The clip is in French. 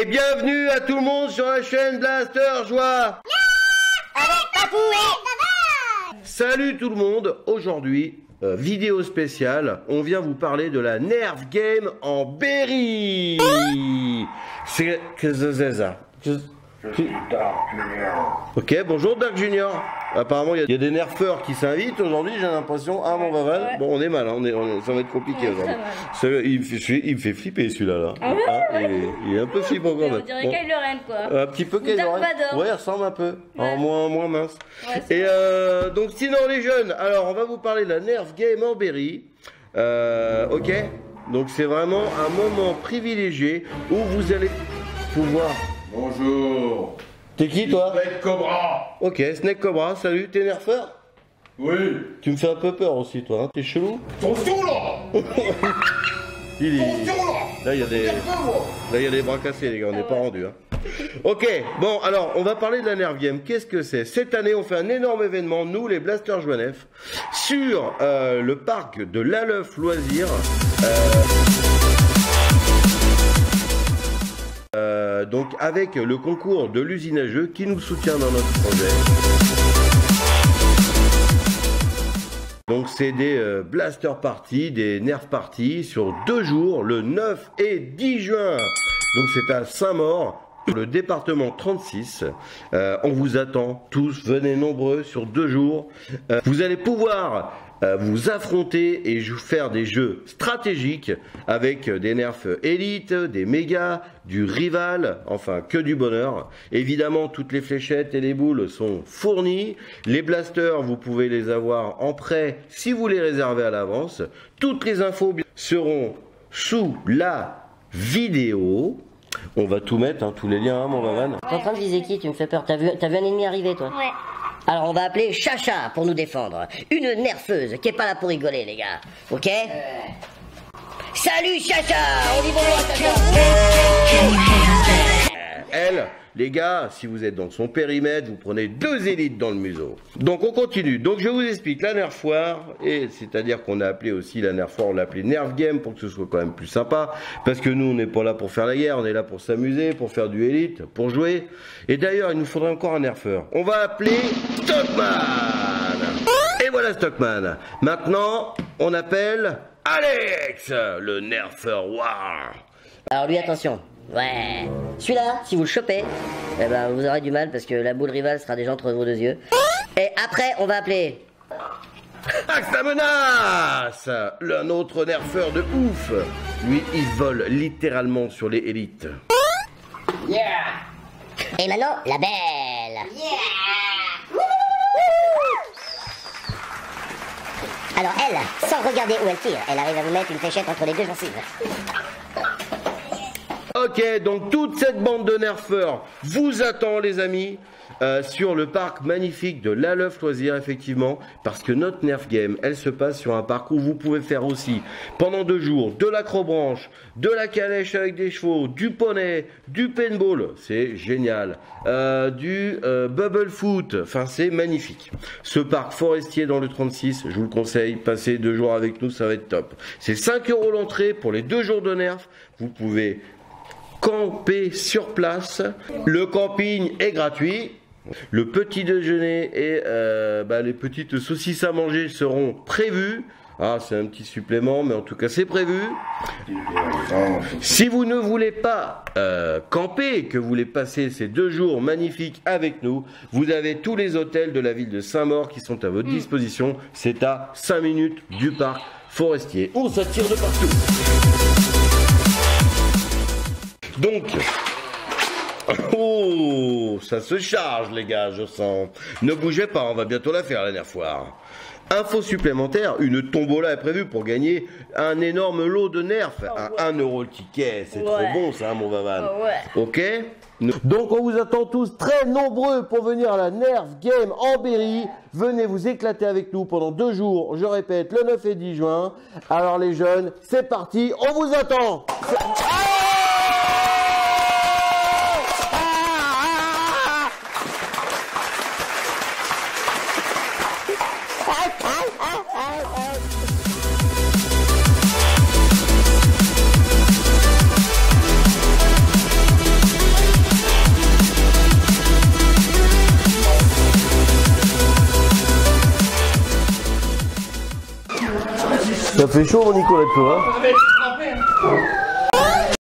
bienvenue à tout le monde sur la chaîne Blaster Joie. Avec Papou et Baba. Salut tout le monde, aujourd'hui, vidéo spéciale, on vient vous parler de la Nerf Game en Berry. C'est... Qu'est-ce que c'est ça? Je suis Dark Junior. Ok, bonjour Dark Junior. Apparemment, il y a des nerfeurs qui s'invitent aujourd'hui, j'ai l'impression. Ah, mon Baval. Ouais. Bon, on est mal, hein, ça va être compliqué aujourd'hui. Il me fait flipper celui-là. Là. Ah ouais, Hein, il est un peu flippant quand même. On dirait Kylo Ren, quoi. Un petit peu Kylo Ren. Ouais, il ressemble un peu. Ouais. En moins mince. Ouais, Et donc, sinon, les jeunes, alors on va vous parler de la Nerf Game en Berry. Ok. Donc, c'est vraiment un moment privilégié où vous allez pouvoir. Bonjour. T'es qui toi? Snake Cobra. Ok, Snake Cobra, salut, t'es nerfeur? Oui. Tu me fais un peu peur aussi toi, hein. T'es chelou? Attention là. Il est... Attention là. Là il y a des bras cassés les gars, on n'est pas rendu. Hein. Ok, bon alors on va parler de la Nerf Game. Qu'est-ce que c'est? Cette année on fait un énorme événement, nous les Blaster Joinef, sur le parc de l'Aleuf Loisirs. Donc avec le concours de l'usine à jeux qui nous soutient dans notre projet. Donc c'est des blaster parties, des nerf parties sur 2 jours, le 9 et 10 juin. Donc c'est à Saint-Maur, le département 36. On vous attend tous, venez nombreux sur 2 jours. Vous allez pouvoir vous affronter et faire des jeux stratégiques avec des nerfs élites, des méga, du rival, enfin que du bonheur. Évidemment, toutes les fléchettes et les boules sont fournies. Les blasters, vous pouvez les avoir en prêt si vous les réservez à l'avance. Toutes les infos seront sous la vidéo. On va tout mettre, hein, tous les liens, hein, mon Vavan. T'es en train de viser qui? Tu me fais peur. T'as vu un ennemi arriver, toi? Ouais. Alors on va appeler Chacha pour nous défendre. Une nerfeuse qui est pas là pour rigoler, les gars. Ok? Salut Chacha! On dit bonjour à Chacha! Elle, les gars, si vous êtes dans son périmètre, vous prenez 2 élites dans le museau. Donc on continue. Donc je vous explique la Nerf Foire, et c'est-à-dire qu'on a appelé aussi la Nerf Foire, on l'a appelé Nerf Game pour que ce soit quand même plus sympa, parce que nous on n'est pas là pour faire la guerre, on est là pour s'amuser, pour faire du élite, pour jouer. Et d'ailleurs il nous faudrait encore un nerfeur. On va appeler Stockman. Et voilà Stockman. Maintenant on appelle Alex, le nerfeur War. Alors lui, attention. Ouais. Celui-là, si vous le chopez, eh ben vous aurez du mal parce que la boule rivale sera déjà entre vos 2 yeux. Et après, on va appeler... Axe la menace, un autre nerfeur de ouf. Lui, il vole littéralement sur les élites. Yeah. Et maintenant, la belle. Alors elle, sans regarder où elle tire, elle arrive à vous mettre une fléchette entre les 2 gencives. Ok, donc toute cette bande de nerfeurs vous attend les amis sur le parc magnifique de l'Aleuf Loisirs effectivement, parce que notre Nerf Game, elle se passe sur un parc où vous pouvez faire aussi pendant 2 jours de l'acrobranche, de la calèche avec des chevaux, du poney, du paintball, c'est génial, du bubble foot, enfin c'est magnifique. Ce parc forestier dans le 36, je vous le conseille, passez 2 jours avec nous, ça va être top. C'est 5 € l'entrée pour les 2 jours de Nerf, vous pouvez camper sur place. Le camping est gratuit. Le petit déjeuner et les petites saucisses à manger seront prévues. Ah, c'est un petit supplément, mais en tout cas, c'est prévu. Si vous ne voulez pas camper, que vous voulez passer ces 2 jours magnifiques avec nous, vous avez tous les hôtels de la ville de Saint-Maur qui sont à votre disposition. C'est à 5 minutes du parc forestier. On s'attire de partout. Donc, oh, ça se charge les gars, je sens. Ne bougez pas, on va bientôt la faire la Nerf Foire. Info supplémentaire, une tombola est prévue pour gagner un énorme lot de nerfs. À 1 € le ticket, c'est trop bon ça mon Vavan. Ok. Donc on vous attend tous très nombreux pour venir à la Nerf Game en Berry. Venez vous éclater avec nous pendant 2 jours, je répète, le 9 et 10 juin. Alors les jeunes, c'est parti, on vous attend. Ça fait chaud, mon Nicolas, toi, hein? Ah, mais je suis trempé, hein.